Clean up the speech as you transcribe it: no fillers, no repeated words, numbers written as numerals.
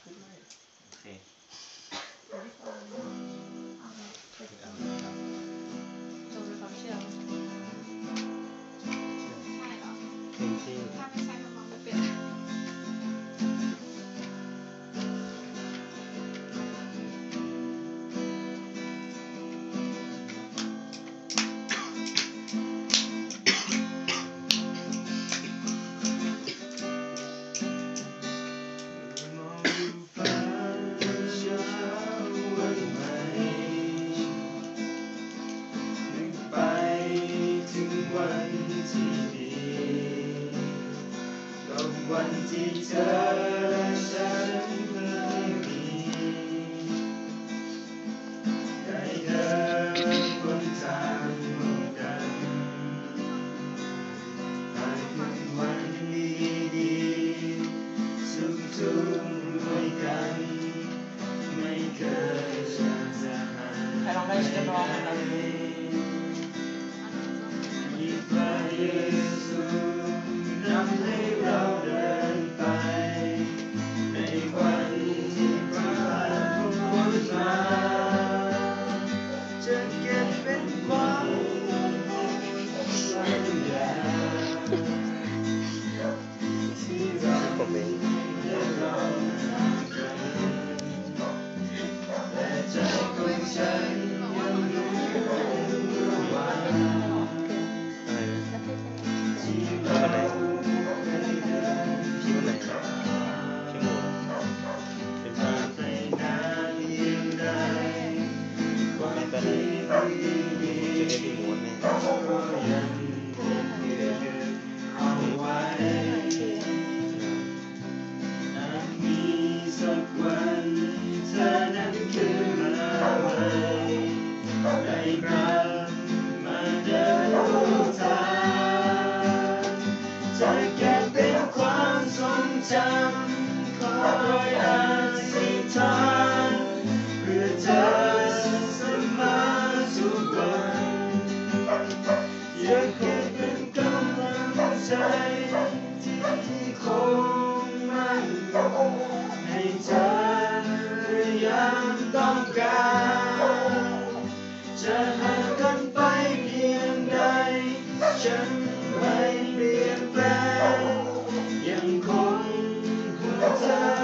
โอเคจงมีความเชื่อใช่เหรอถ้าไม่ใช่ทำความไม่เป็นวันที่เธอและฉันเคยมีได้เดินบนทางร่วมกันผ่านทุกวันดีๆสุขทุกข์ด้วยกันไม่เคยจะหายใครลองได้ชื่อน้องนะครับมีพระเยซูนำให้เราเดินไปในวันที่ผ่านพ้นมาจะเก็บเป็นความสัญญาที่เราได้ลองกันและใจของฉันยังรู้ว่าที่เราจะเก็บเป็นความทรงจำคอยอธิษฐานเพื่อเธอเสมอทุกวันอยากเก็บเป็นกำลังใจที่คงมั่นให้เธอเมื่อยามต้องการจะห่างกันไปเพียงใดฉันไม่เปลี่ยนแปลงยังคงห่วงเธอ